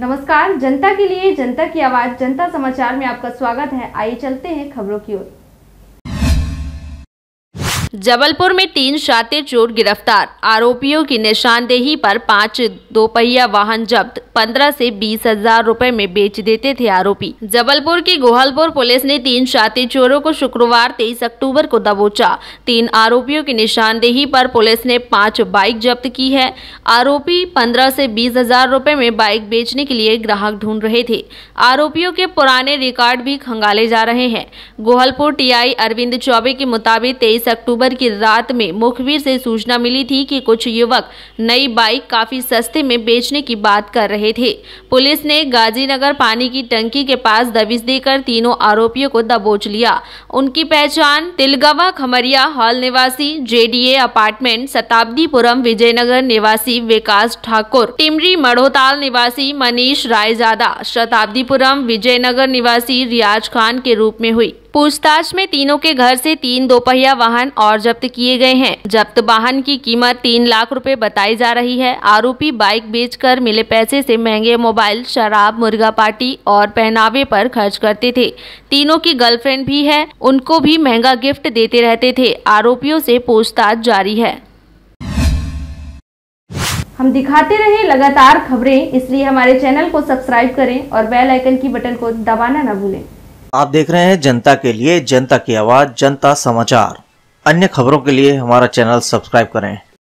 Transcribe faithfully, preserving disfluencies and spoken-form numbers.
नमस्कार, जनता के लिए जनता की आवाज जनता समाचार में आपका स्वागत है। आइए चलते हैं खबरों की ओर। जबलपुर में तीन शातिर चोर गिरफ्तार। आरोपियों की निशानदेही पर पांच दोपहिया वाहन जब्त। पंद्रह से बीस हजार रुपए में बेच देते थे आरोपी। जबलपुर की गोहलपुर पुलिस ने तीन शातिर चोरों को शुक्रवार तेईस अक्टूबर को दबोचा। तीन आरोपियों की निशानदेही पर पुलिस ने पांच बाइक जब्त की है। आरोपी पंद्रह से बीस हजार रुपए में बाइक बेचने के लिए ग्राहक ढूंढ रहे थे। आरोपियों के पुराने रिकॉर्ड भी खंगाले जा रहे हैं। गोहलपुर टीआई अरविंद चौबे के मुताबिक तेईस अक्टूबर की रात में मुखबिर से सूचना मिली थी कि कुछ युवक नई बाइक काफी सस्ते में बेचने की बात कर रहे थे। पुलिस ने गाजीनगर पानी की टंकी के पास दबिश देकर तीनों आरोपियों को दबोच लिया। उनकी पहचान तिलगवा खमरिया हॉल निवासी जेडीए अपार्टमेंट, शताब्दीपुरम विजयनगर निवासी विकास ठाकुर, टिमरी मढ़ोताल निवासी मनीष रायजादा, शताब्दीपुरम विजयनगर निवासी रियाज खान के रूप में हुई। पूछताछ में तीनों के घर से तीन दोपहिया वाहन और जब्त किए गए हैं। जब्त वाहन की कीमत तीन लाख रुपए बताई जा रही है। आरोपी बाइक बेचकर मिले पैसे से महंगे मोबाइल, शराब, मुर्गा पार्टी और पहनावे पर खर्च करते थे। तीनों की गर्लफ्रेंड भी है, उनको भी महंगा गिफ्ट देते रहते थे। आरोपियों से पूछताछ जारी है। हम दिखाते रहे लगातार खबरें, इसलिए हमारे चैनल को सब्सक्राइब करें और बेल आइकन की बटन को दबाना न भूलें। आप देख रहे हैं जनता के लिए जनता की आवाज जनता समाचार। अन्य खबरों के लिए हमारा चैनल सब्सक्राइब करें।